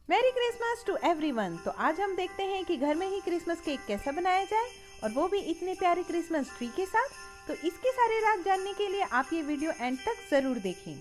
Merry Christmas to everyone. तो आज हम देखते हैं कि घर में ही क्रिसमस केक कैसा बनाया जाए और वो भी इतने प्यारे क्रिसमस ट्री के साथ। तो इसके सारे राज जानने के लिए आप ये वीडियो एंड तक जरूर देखें।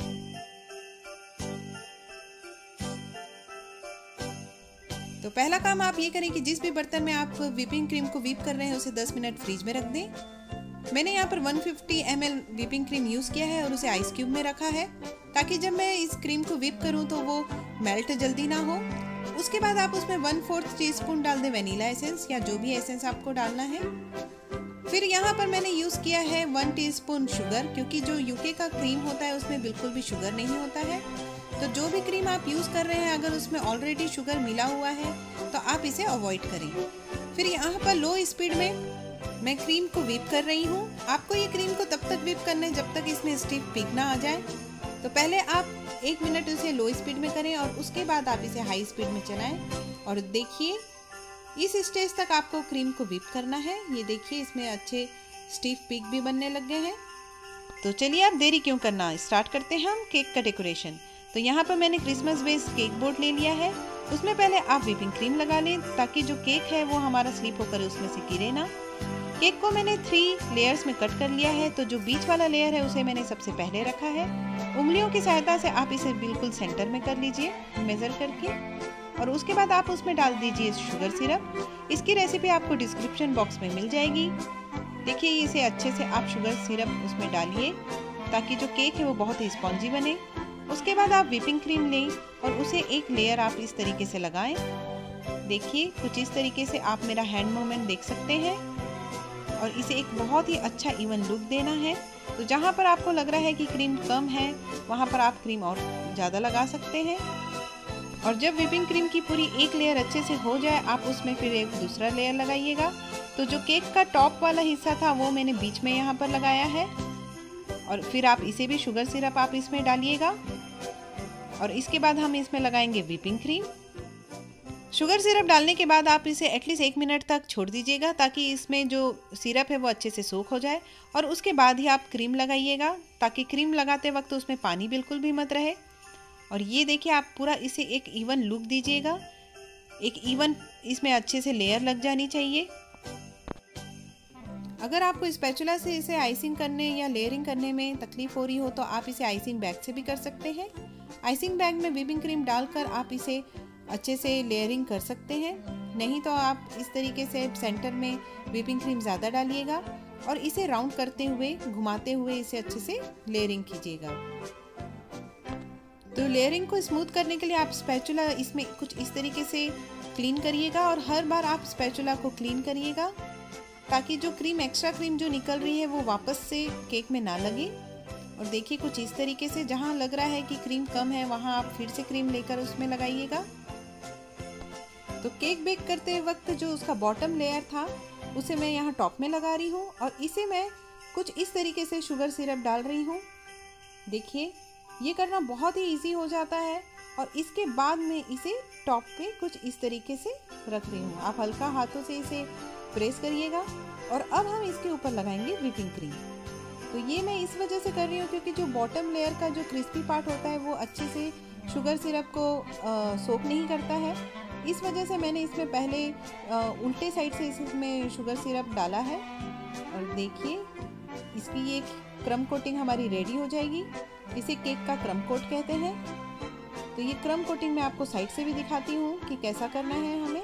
तो पहला काम आप ये करें कि जिस भी बर्तन में आप व्हिपिंग क्रीम को व्हिप कर रहे हैं उसे 10 मिनट फ्रीज में रख दें। मैंने यहाँ पर 150 ml व्हिपिंग क्रीम यूज़ किया है और उसे आइस क्यूब में रखा है ताकि जब मैं इस क्रीम को व्हिप करूँ तो वो मेल्ट जल्दी ना हो। उसके बाद आप उसमें 1/4 टीस्पून डाल दें वनीला एसेंस या जो भी एसेंस आपको डालना है। फिर यहाँ पर मैंने यूज़ किया है 1 टीस्पून शुगर, क्योंकि जो यूके का क्रीम होता है उसमें बिल्कुल भी शुगर नहीं होता है। तो जो भी क्रीम आप यूज़ कर रहे हैं अगर उसमें ऑलरेडी शुगर मिला हुआ है तो आप इसे अवॉइड करें। फिर यहाँ पर लो स्पीड में मैं क्रीम को व्हिप कर रही हूँ। आपको ये क्रीम को तब तक व्हिप करना है जब तक इसमें स्टिफ पिग ना आ जाए। तो पहले आप 1 मिनट इसे लो स्पीड में करें और उसके बाद आप इसे हाई स्पीड में चलाएं। और देखिए इस स्टेज तक आपको क्रीम को व्हिप करना है। ये देखिए इसमें अच्छे स्टिफ पिग भी बनने लग गए हैं। तो चलिए आप देरी क्यों करना, स्टार्ट करते हैं हम केक का डेकोरेशन। तो यहाँ पर मैंने क्रिसमस बेस्ड केक बोर्ड ले लिया है। उसमें पहले आप व्हिपिंग क्रीम लगा लें ताकि जो केक है वो हमारा स्लिप होकर उसमें से गिरे ना। केक को मैंने 3 लेयर्स में कट कर लिया है। तो जो बीच वाला लेयर है उसे मैंने सबसे पहले रखा है। उंगलियों की सहायता से आप इसे बिल्कुल सेंटर में कर लीजिए मेज़र करके, और उसके बाद आप उसमें डाल दीजिए शुगर सिरप। इसकी रेसिपी आपको डिस्क्रिप्शन बॉक्स में मिल जाएगी। देखिए इसे अच्छे से आप शुगर सिरप उसमें डालिए ताकि जो केक है वो बहुत ही स्पॉन्जी बने। उसके बाद आप व्हिपिंग क्रीम लें और उसे एक लेयर आप इस तरीके से लगाएं। देखिए कुछ इस तरीके से आप मेरा हैंड मूवमेंट देख सकते हैं और इसे एक बहुत ही अच्छा इवन लुक देना है। तो जहाँ पर आपको लग रहा है कि क्रीम कम है वहाँ पर आप क्रीम और ज़्यादा लगा सकते हैं। और जब व्हिपिंग क्रीम की पूरी एक लेयर अच्छे से हो जाए आप उसमें फिर एक दूसरा लेयर लगाइएगा। तो जो केक का टॉप वाला हिस्सा था वो मैंने बीच में यहाँ पर लगाया है और फिर आप इसे भी शुगर सिरप आप इसमें डालिएगा और इसके बाद हम इसमें लगाएंगे व्हिपिंग क्रीम। शुगर सिरप डालने के बाद आप इसे एटलीस्ट 1 मिनट तक छोड़ दीजिएगा ताकि इसमें जो सिरप है वो अच्छे से सोख हो जाए। और उसके बाद ही आप क्रीम लगाइएगा ताकि क्रीम लगाते वक्त उसमें पानी बिल्कुल भी मत रहे। और ये देखिए आप पूरा इसे एक इवन लुक दीजिएगा, एक इवन इसमें अच्छे से लेयर लग जानी चाहिए। अगर आपको स्पैचुला से इसे आइसिंग करने या लेयरिंग करने में तकलीफ हो रही हो तो आप इसे आइसिंग बैग से भी कर सकते हैं। आइसिंग बैग में व्हिपिंग क्रीम डालकर आप इसे अच्छे से लेयरिंग कर सकते हैं। नहीं तो आप इस तरीके से सेंटर में व्हिपिंग क्रीम ज़्यादा डालिएगा और इसे राउंड करते हुए घुमाते हुए इसे अच्छे से लेयरिंग कीजिएगा। तो लेयरिंग को स्मूथ करने के लिए आप स्पैचुला इसमें कुछ इस तरीके से क्लीन करिएगा और हर बार आप स्पैचुला को क्लीन करिएगा ताकि जो क्रीम एक्स्ट्रा क्रीम जो निकल रही है वो वापस से केक में ना लगे। और देखिए कुछ इस तरीके से जहाँ लग रहा है कि क्रीम कम है वहाँ आप फिर से क्रीम लेकर उसमें लगाइएगा। तो केक बेक करते वक्त जो उसका बॉटम लेयर था उसे मैं यहाँ टॉप में लगा रही हूँ और इसे मैं कुछ इस तरीके से शुगर सिरप डाल रही हूँ। देखिए ये करना बहुत ही इजी हो जाता है। और इसके बाद मैं इसे टॉप पे कुछ इस तरीके से रख रही हूँ। आप हल्का हाथों से इसे प्रेस करिएगा और अब हम इसके ऊपर लगाएंगे व्हिपिंग क्रीम। तो ये मैं इस वजह से कर रही हूँ क्योंकि जो बॉटम लेयर का जो क्रिस्पी पार्ट होता है वो अच्छे से शुगर सिरप को सोक नहीं करता है। इस वजह से मैंने इसमें पहले उल्टे साइड से इसमें शुगर सिरप डाला है। और देखिए इसकी ये क्रम कोटिंग हमारी रेडी हो जाएगी। इसे केक का क्रम कोट कहते हैं। तो ये क्रम कोटिंग मैं आपको साइड से भी दिखाती हूँ कि कैसा करना है हमें।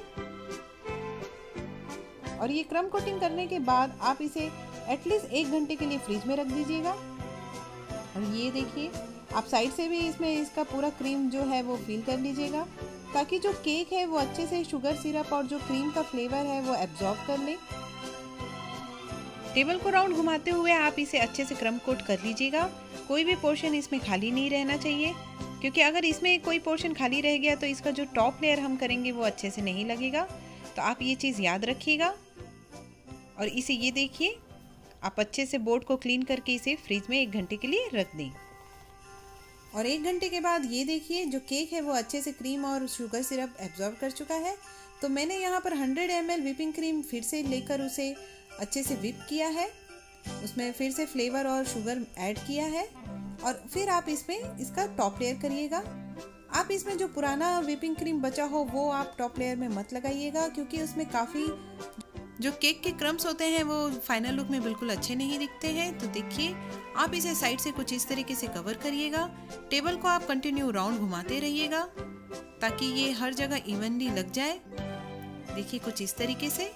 और ये क्रम कोटिंग करने के बाद आप इसे एटलीस्ट 1 घंटे के लिए फ्रिज में रख दीजिएगा। और ये देखिए आप साइड से भी इसमें इसका पूरा क्रीम जो है वो फिल कर लीजिएगा ताकि जो केक है वो अच्छे से शुगर सिरप और जो क्रीम का फ्लेवर है वो एब्जॉर्ब कर ले। टेबल को राउंड घुमाते हुए आप इसे अच्छे से क्रम कोट कर लीजिएगा। कोई भी पोर्शन इसमें खाली नहीं रहना चाहिए क्योंकि अगर इसमें कोई पोर्शन खाली रह गया तो इसका जो टॉप लेयर हम करेंगे वो अच्छे से नहीं लगेगा। तो आप ये चीज़ याद रखिएगा। और इसे ये देखिए आप अच्छे से बोर्ड को क्लीन करके इसे फ्रिज में 1 घंटे के लिए रख दें। और 1 घंटे के बाद ये देखिए जो केक है वो अच्छे से क्रीम और शुगर सिरप एब्जॉर्ब कर चुका है। तो मैंने यहाँ पर 100 ml व्हिपिंग क्रीम फिर से लेकर उसे अच्छे से व्हिप किया है। उसमें फिर से फ्लेवर और शुगर ऐड किया है और फिर आप इसमें इसका टॉप लेयर करिएगा। आप इसमें जो पुराना व्हिपिंग क्रीम बचा हो वो आप टॉप लेयर में मत लगाइएगा, क्योंकि उसमें काफ़ी जो केक के क्रम्स होते हैं वो फाइनल लुक में बिल्कुल अच्छे नहीं दिखते हैं। तो देखिए, आप इसे साइड से कुछ इस तरीके से कवर करिएगा। टेबल को आप कंटिन्यू राउंड घुमाते रहिएगा ताकि ये हर जगह इवनली लग जाए। देखिए कुछ इस तरीके से।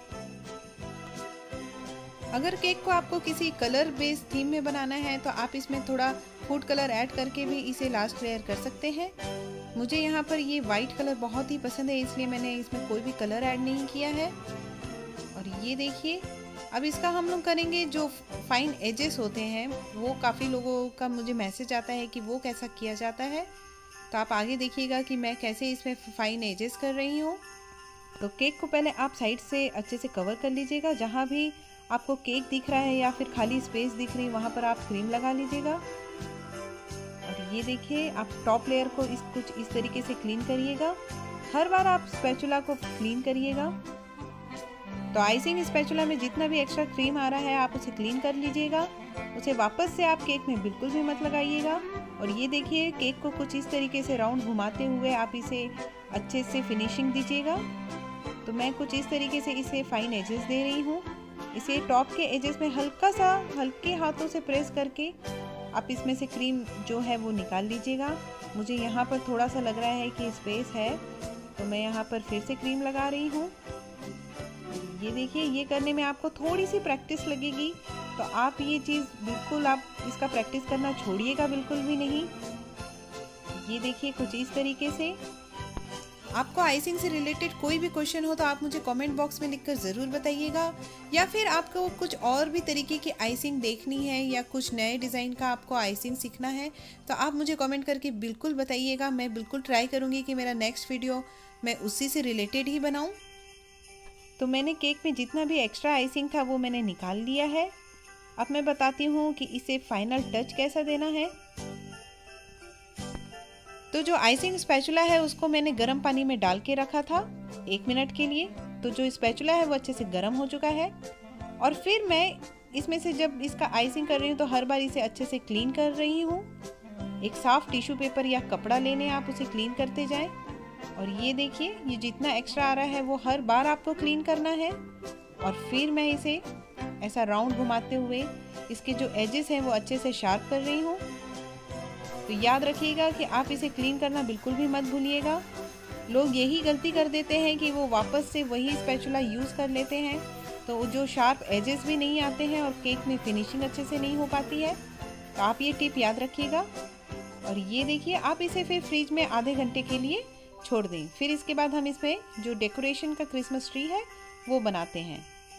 अगर केक को आपको किसी कलर बेस्ड थीम में बनाना है तो आप इसमें थोड़ा फूड कलर ऐड करके भी इसे लास्ट लेयर कर सकते हैं। मुझे यहाँ पर ये वाइट कलर बहुत ही पसंद है, इसलिए मैंने इसमें कोई भी कलर ऐड नहीं किया है। और ये देखिए, अब इसका हम लोग करेंगे जो फाइन एजेस होते हैं, वो काफ़ी लोगों का मुझे मैसेज आता है कि वो कैसा किया जाता है। तो आप आगे देखिएगा कि मैं कैसे इसमें फाइन एजेस कर रही हूँ। तो केक को पहले आप साइड से अच्छे से कवर कर लीजिएगा। जहाँ भी आपको केक दिख रहा है या फिर खाली स्पेस दिख रही है वहाँ पर आप क्रीम लगा लीजिएगा। और ये देखिए, आप टॉप लेयर को कुछ इस तरीके से क्लीन करिएगा। हर बार आप स्पैचुला को क्लीन करिएगा। तो आइसिंग स्पैचुला में जितना भी एक्स्ट्रा क्रीम आ रहा है आप उसे क्लीन कर लीजिएगा। उसे वापस से आप केक में बिल्कुल भी मत लगाइएगा। और ये देखिए, केक को कुछ इस तरीके से राउंड घुमाते हुए आप इसे अच्छे से फिनिशिंग दीजिएगा। तो मैं कुछ इस तरीके से इसे फाइन एजेस दे रही हूँ। इसे टॉप के एजेस में हल्के हाथों से प्रेस करके आप इसमें से क्रीम जो है वो निकाल लीजिएगा। मुझे यहाँ पर थोड़ा सा लग रहा है कि स्पेस है, तो मैं यहाँ पर फिर से क्रीम लगा रही हूँ। ये देखिए, ये करने में आपको थोड़ी सी प्रैक्टिस लगेगी, तो आप ये चीज़ बिल्कुल आप इसका प्रैक्टिस करना छोड़िएगा बिल्कुल भी नहीं। ये देखिए कुछ इस तरीके से। आपको आइसिंग से रिलेटेड कोई भी क्वेश्चन हो तो आप मुझे कमेंट बॉक्स में लिखकर ज़रूर बताइएगा, या फिर आपको कुछ और भी तरीके की आइसिंग देखनी है या कुछ नए डिज़ाइन का आपको आइसिंग सीखना है तो आप मुझे कमेंट करके बिल्कुल बताइएगा। मैं बिल्कुल ट्राई करूँगी कि मेरा नेक्स्ट वीडियो मैं उसी से रिलेटेड ही बनाऊँ। तो मैंने केक में जितना भी एक्स्ट्रा आइसिंग था वो मैंने निकाल लिया है। अब मैं बताती हूँ कि इसे फाइनल टच कैसा देना है। तो जो आइसिंग स्पैचुला है उसको मैंने गर्म पानी में डाल के रखा था 1 मिनट के लिए। तो जो स्पैचुला है वो अच्छे से गर्म हो चुका है। और फिर मैं इसमें से जब इसका आइसिंग कर रही हूँ तो हर बार इसे अच्छे से क्लीन कर रही हूँ। एक साफ टिश्यू पेपर या कपड़ा लेने आप उसे क्लीन करते जाएं। और ये देखिए, ये जितना एक्स्ट्रा आ रहा है वो हर बार आपको क्लीन करना है। और फिर मैं इसे ऐसा राउंड घुमाते हुए इसके जो एजेस हैं वो अच्छे से शार्प कर रही हूँ। तो याद रखिएगा कि आप इसे क्लीन करना बिल्कुल भी मत भूलिएगा। लोग यही गलती कर देते हैं कि वो वापस से वही स्पैचुला यूज़ कर लेते हैं, तो जो शार्प एजेस भी नहीं आते हैं और केक में फिनिशिंग अच्छे से नहीं हो पाती है। तो आप ये टिप याद रखिएगा। और ये देखिए, आप इसे फिर फ्रिज में आधे घंटे के लिए छोड़ दें। फिर इसके बाद हम इसमें जो डेकोरेशन का क्रिसमस ट्री है वो बनाते हैं।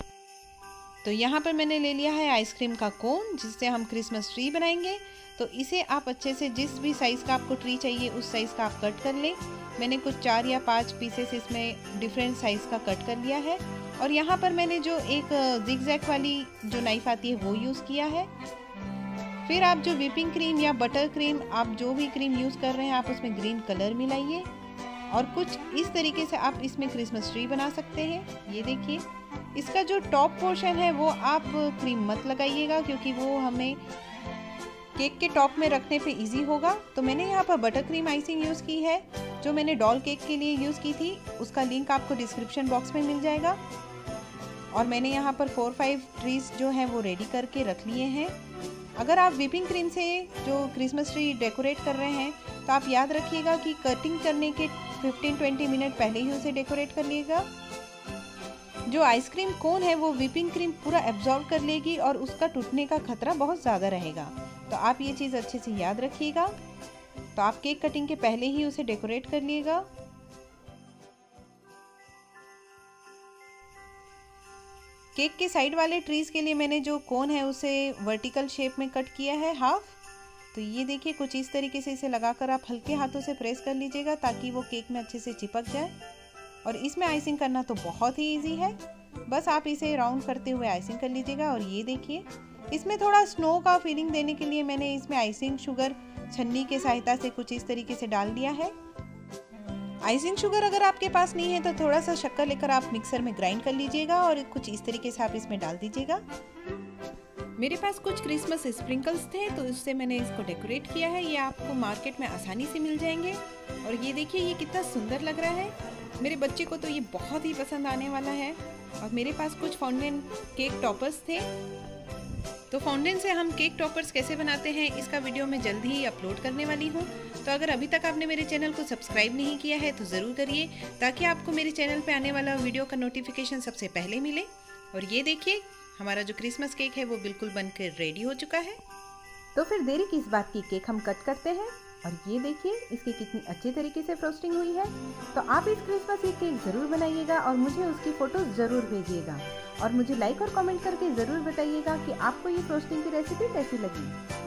तो यहाँ पर मैंने ले लिया है आइसक्रीम का कोन, जिससे हम क्रिसमस ट्री बनाएंगे। तो इसे आप अच्छे से जिस भी साइज़ का आपको ट्री चाहिए उस साइज़ का आप कट कर लें। मैंने कुछ 4 या 5 पीसेस इसमें डिफरेंट साइज़ का कट कर लिया है। और यहाँ पर मैंने जो एक जिगजैग वाली जो नाइफ आती है वो यूज़ किया है। फिर आप जो व्हिपिंग क्रीम या बटर क्रीम, आप जो भी क्रीम यूज़ कर रहे हैं आप उसमें ग्रीन कलर मिलाइए और कुछ इस तरीके से आप इसमें क्रिसमस ट्री बना सकते हैं। ये देखिए, इसका जो टॉप पोर्शन है वो आप क्रीम मत लगाइएगा, क्योंकि वो हमें केक के टॉप में रखने पे इजी होगा। तो मैंने यहाँ पर बटर क्रीम आइसिंग यूज़ की है, जो मैंने डॉल केक के लिए यूज़ की थी। उसका लिंक आपको डिस्क्रिप्शन बॉक्स में मिल जाएगा। और मैंने यहाँ पर 4-5 ट्रीज जो हैं वो रेडी करके रख लिए हैं। अगर आप व्हिपिंग क्रीम से जो क्रिसमस ट्री डेकोरेट कर रहे हैं तो आप याद रखिएगा कि कटिंग करने के 15-20 मिनट पहले ही उसे डेकोरेट कर लीजिएगा। जो आइसक्रीम कोन है वो व्हिपिंग क्रीम पूरा एब्जॉर्ब कर लेगी और उसका टूटने का खतरा बहुत ज़्यादा रहेगा। तो आप ये चीज़ अच्छे से याद रखिएगा। तो आप केक कटिंग के पहले ही उसे डेकोरेट कर लीजिएगा। केक के साइड वाले ट्रीज़ के लिए मैंने जो कोन है उसे वर्टिकल शेप में कट किया है हाफ। तो ये देखिए, कुछ इस तरीके से इसे लगाकर आप हल्के हाथों से प्रेस कर लीजिएगा ताकि वो केक में अच्छे से चिपक जाए। और इसमें आइसिंग करना तो बहुत ही इजी है, बस आप इसे राउंड करते हुए आइसिंग कर लीजिएगा। और ये देखिए, इसमें थोड़ा स्नो का फीलिंग देने के लिए मैंने इसमें आइसिंग शुगर छन्नी के सहायता से कुछ इस तरीके से डाल दिया है। आइसिंग शुगर अगर आपके पास नहीं है तो थोड़ा सा शक्कर लेकर आप मिक्सर में ग्राइंड कर लीजिएगा और कुछ इस तरीके से आप इसमें डाल दीजिएगा। मेरे पास कुछ क्रिसमस स्प्रिंकल्स थे तो उससे मैंने इसको डेकोरेट किया है। ये आपको मार्केट में आसानी से मिल जाएंगे। और ये देखिए ये कितना सुंदर लग रहा है। मेरे बच्चे को तो ये बहुत ही पसंद आने वाला है। और मेरे पास कुछ फाउंटेन केक टॉपर्स थे, तो फाउंटेन से हम केक टॉपर्स कैसे बनाते हैं इसका वीडियो मैं जल्दी ही अपलोड करने वाली हूँ। तो अगर अभी तक आपने मेरे चैनल को सब्सक्राइब नहीं किया है तो ज़रूर करिए, ताकि आपको मेरे चैनल पे आने वाला वीडियो का नोटिफिकेशन सबसे पहले मिले। और ये देखिए हमारा जो क्रिसमस केक है वो बिल्कुल बनकर रेडी हो चुका है। तो फिर देरी किस बात की, केक हम कट करते हैं। और ये देखिए इसकी कितनी अच्छी तरीके से फ्रोस्टिंग हुई है। तो आप इस क्रिसमस केक ज़रूर बनाइएगा और मुझे उसकी फ़ोटो ज़रूर भेजिएगा। और मुझे लाइक और कमेंट करके ज़रूर बताइएगा कि आपको ये फ्रोस्टिंग की रेसिपी कैसी लगी।